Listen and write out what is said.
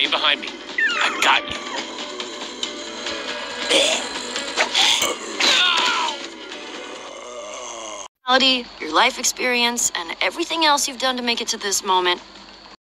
Stay behind me. I've got you. Your life experience, and everything else you've done to make it to this moment.